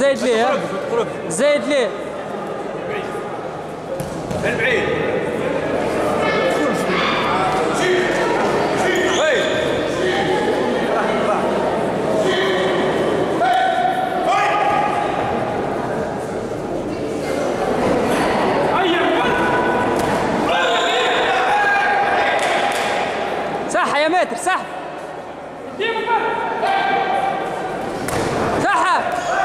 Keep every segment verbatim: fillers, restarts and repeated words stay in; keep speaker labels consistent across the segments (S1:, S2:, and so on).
S1: زايد ليه ها؟ زايد ليه؟
S2: من بعيد.
S1: صح يا ماتر صح. صح.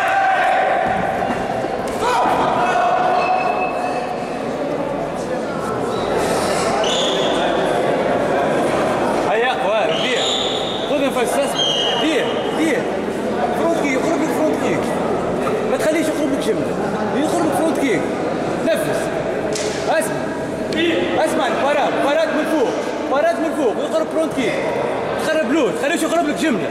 S2: هيا واه دير خذ نفس دير دير فرونت كيك يخرج لك فرونت كيك ما تخليش يخرج لك جمله يخرج لك فرونت كيك نفس اسمع اسمع فراد فراد من فوق فراد من فوق يخرج فرونت كيك تخرب لود تخليش يخرج لك جمله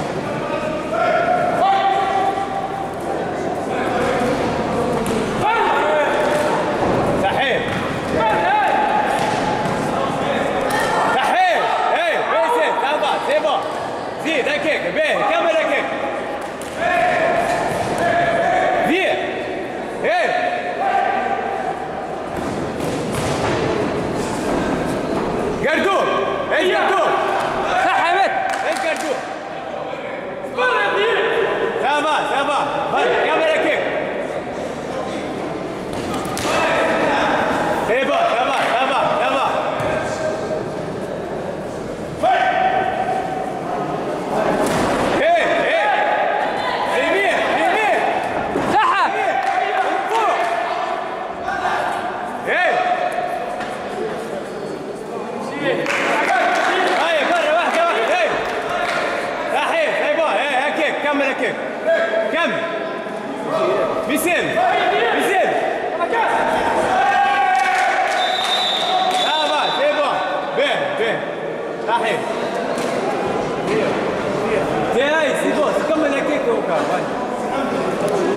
S2: زيد هكاك باهي كمل هكاك زيد ايه قردوب ايه قردوب
S1: صح يا مات
S2: ايه قردوب سافا سافا كمل هكاك ايه با سافا سافا سافا هاي برا واحدة واحدة هاي صحيح هاي بقى هاي هكيك كمل هكيك كمل بيسن بيسن لا بقى هاي بقى بيه بيه صحيح هاي سيبوس كمل هكيك وكا